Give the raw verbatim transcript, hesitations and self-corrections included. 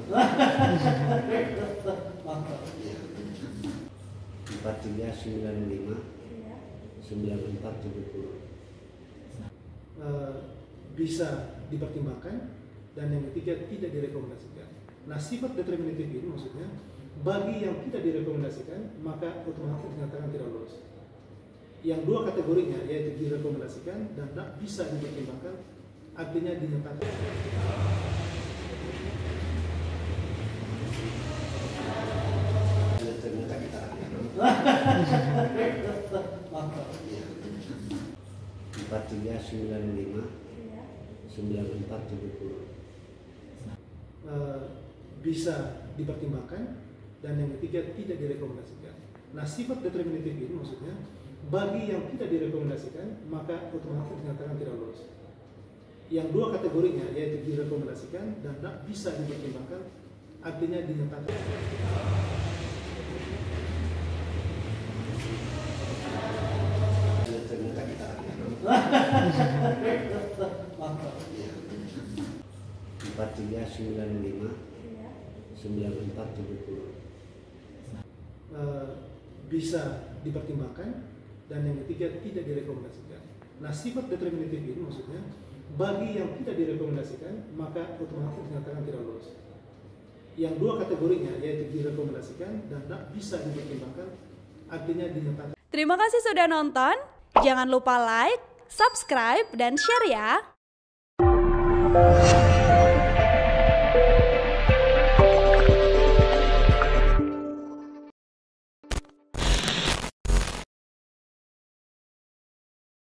Empat tiga sembilan lima sembilan empat tujuh puluh. Bisa dipertimbangkan, dan yang ketiga tidak direkomendasikan. Nah, sifat determinatif ini maksudnya bagi yang tidak direkomendasikan maka otomatis dinyatakan tidak lolos. Yang dua kategorinya yaitu direkomendasikan dan tidak bisa dipertimbangkan artinya dinyatakan. Empat tiga sembilan lima sembilan empat tujuh puluh. Bisa dipertimbangkan, dan yang ketiga tidak direkomendasikan. Nah, sifat determinatif ini maksudnya bagi yang tidak direkomendasikan maka otomatis dinyatakan tidak lolos. Yang dua kategorinya yaitu direkomendasikan dan tidak bisa dipertimbangkan artinya dinyatakan. Empat tiga sembilan lima sembilan empat tujuh puluh. Bisa dipertimbangkan, dan yang ketiga tidak direkomendasikan. Nah, sifat determinatif ini maksudnya bagi yang tidak direkomendasikan maka otomatis dinyatakan tidak lolos. Yang dua kategorinya yaitu direkomendasikan dan tidak bisa dipertimbangkan artinya dinyatakan. Terima kasih sudah nonton. Jangan lupa like, subscribe, dan share ya.